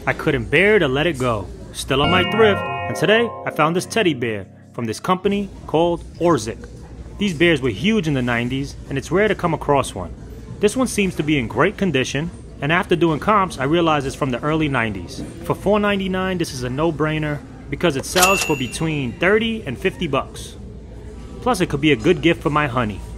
I couldn't bear to let it go. Still on my thrift, and today I found this teddy bear from this company called Orzik. These bears were huge in the 90s, and it's rare to come across one. This one seems to be in great condition, and after doing comps, I realized it's from the early 90s. For $4.99, this is a no-brainer because it sells for between 30 and 50 bucks. Plus, it could be a good gift for my honey.